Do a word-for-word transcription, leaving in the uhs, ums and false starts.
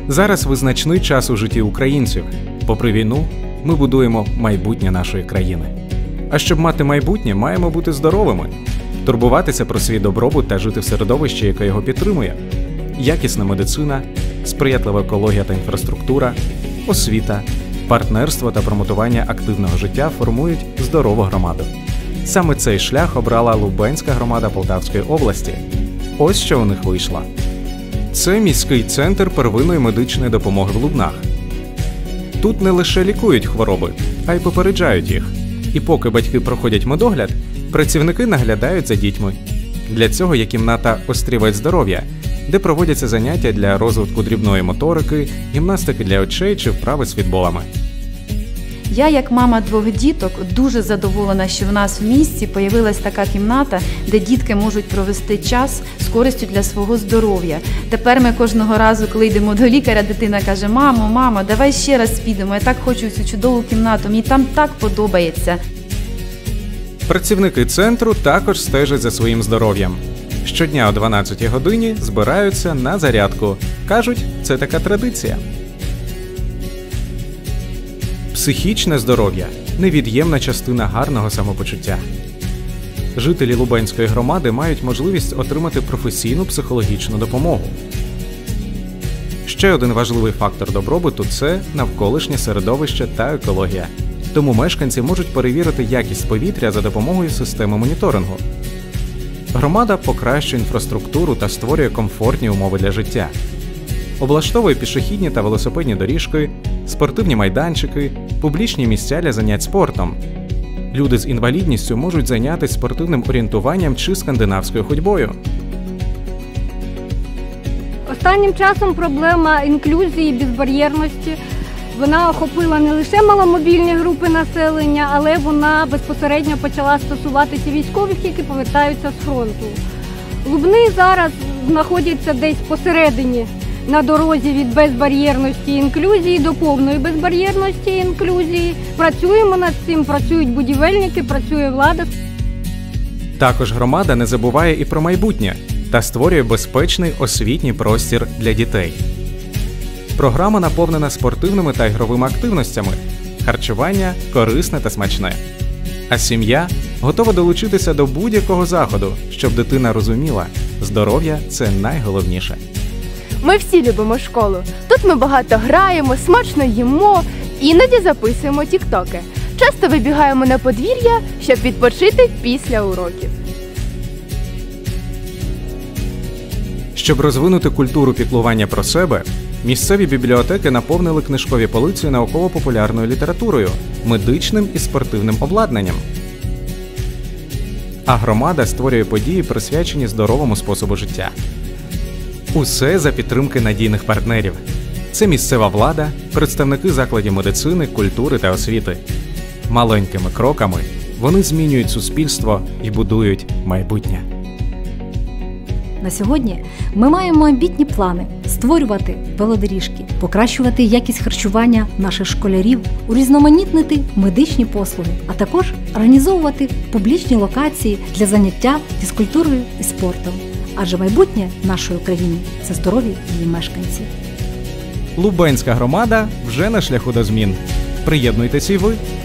Зараз визначний час у житті українців. Попри війну, ми будуємо майбутнє нашої країни. А щоб мати майбутнє, маємо бути здоровими, турбуватися про свій добробут та жити в середовищі, яке його підтримує. Якісна медицина, сприятлива екологія та інфраструктура, освіта, партнерство та промотування активного життя формують здорову громаду. Саме цей шлях обрала Лубенська громада Полтавської області. Ось що у них вийшло. Це міський центр первинної медичної допомоги в Лубнах. Тут не лише лікують хвороби, а й попереджають їх. І поки батьки проходять медогляд, працівники наглядають за дітьми. Для цього є кімната «Острівець здоров'я», де проводяться заняття для розвитку дрібної моторики, гімнастики для очей чи вправи з фітболами. Я, як мама двох діток, дуже задоволена, що в нас в місті появилась така кімната, де дітки можуть провести час з користю для свого здоров'я. Тепер ми кожного разу, коли йдемо до лікаря, дитина каже: «Мамо, мамо, давай ще раз підемо, я так хочу цю чудову кімнату, мені там так подобається». Працівники центру також стежать за своїм здоров'ям. Щодня о дванадцятій годині збираються на зарядку. Кажуть, це така традиція. Психічне здоров'я – невід'ємна частина гарного самопочуття. Жителі Лубенської громади мають можливість отримати професійну психологічну допомогу. Ще один важливий фактор добробуту – це навколишнє середовище та екологія. Тому мешканці можуть перевірити якість повітря за допомогою системи моніторингу. Громада покращує інфраструктуру та створює комфортні умови для життя. Облаштовує пішохідні та велосипедні доріжки, спортивні майданчики, публічні місця для занять спортом. Люди з інвалідністю можуть зайнятися спортивним орієнтуванням чи скандинавською ходьбою. Останнім часом проблема інклюзії, безбар'єрності, вона охопила не лише маломобільні групи населення, але вона безпосередньо почала стосуватися військових, які повертаються з фронту. Лубни зараз знаходяться десь посередині на дорозі від безбар'єрності і інклюзії до повної безбар'єрності і інклюзії. Працюємо над цим, працюють будівельники, працює влада. Також громада не забуває і про майбутнє та створює безпечний освітній простір для дітей. Програма наповнена спортивними та ігровими активностями, харчування корисне та смачне. А сім'я готова долучитися до будь-якого заходу, щоб дитина розуміла – здоров'я – це найголовніше. Ми всі любимо школу. Тут ми багато граємо, смачно їмо, іноді записуємо тіктоки. Часто вибігаємо на подвір'я, щоб відпочити після уроків. Щоб розвинути культуру піклування про себе, місцеві бібліотеки наповнили книжкові полиці науково-популярною літературою, медичним і спортивним обладнанням. А громада створює події, присвячені здоровому способу життя. Усе за підтримки надійних партнерів. Це місцева влада, представники закладів медицини, культури та освіти. Маленькими кроками вони змінюють суспільство і будують майбутнє. На сьогодні ми маємо амбітні плани – створювати велодоріжки, покращувати якість харчування наших школярів, урізноманітнити медичні послуги, а також організовувати публічні локації для заняття фізкультурою і спортом. Адже майбутнє нашої країни – це здорові її мешканці. Лубенська громада вже на шляху до змін. Приєднуйтесь і ви!